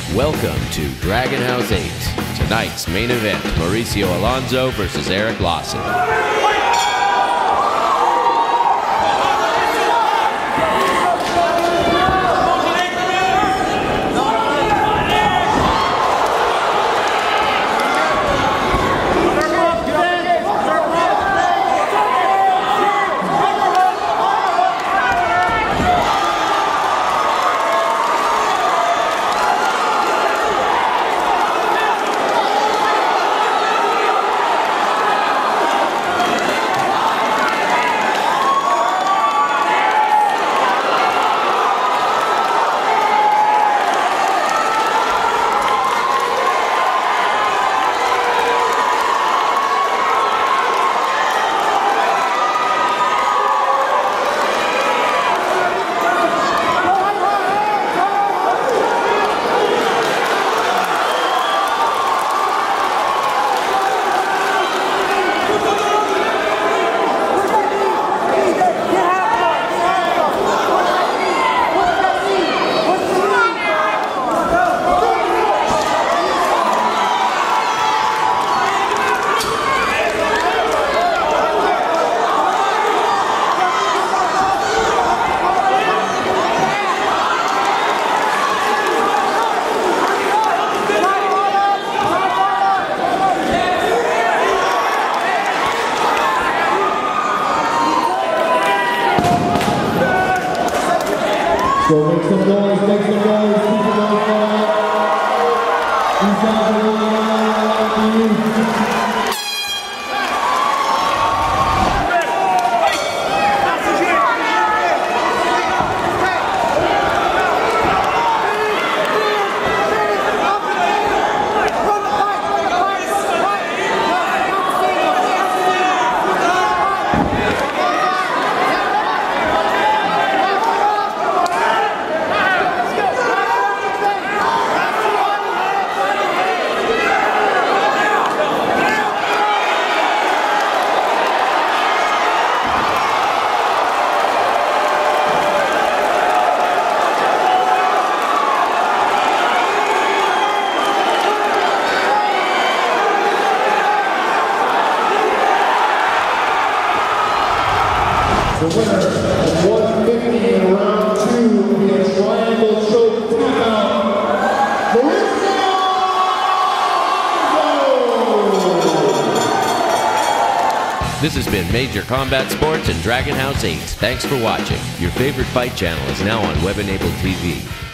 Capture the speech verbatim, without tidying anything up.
Welcome to Dragon House eight. Tonight's main event, Mauricio Alonso versus Eric Lawson. So make some noise, make some noise, keep it going forward. These guys are really on you. The winner of one fifty in round two will be a triangle choke knockout, Mauricio Alonso! This has been Major Combat Sports and Dragon House eight. Thanks for watching. Your favorite fight channel is now on web-enabled T V.